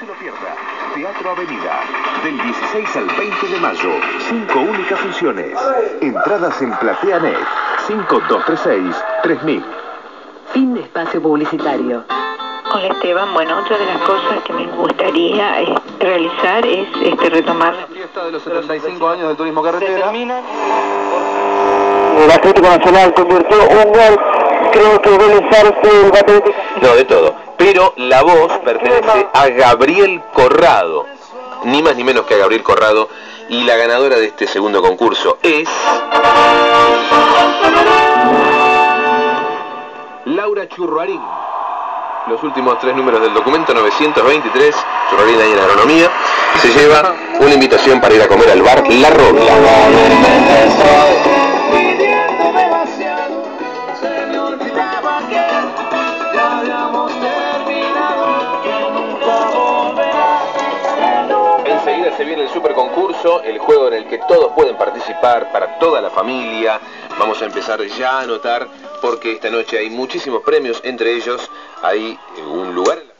se lo pierda. Teatro Avenida, del 16 al 20 de mayo. 5 únicas funciones. Entradas en PlateaNet. 5236-3000. Fin de espacio publicitario. Hola Esteban, bueno, otra de las cosas que me gustaría realizar es retomar la fiesta de los 75 años del turismo carretera. El Atlético Nacional convirtió un gol, creo que Vélez Arce, el Atlético. No, de todo. Pero la voz pertenece a Gabriel Corrado, ni más ni menos que a Gabriel Corrado, y la ganadora de este segundo concurso es Laura Churruarín. Los últimos 3 números del documento, 923, Churruarín ahí en agronomía, se lleva una invitación para ir a comer al bar La Robla. Enseguida se viene el super concurso, el juego en el que todos pueden participar, para toda la familia. Vamos a empezar ya a anotar porque esta noche hay muchísimos premios, entre ellos hay un lugar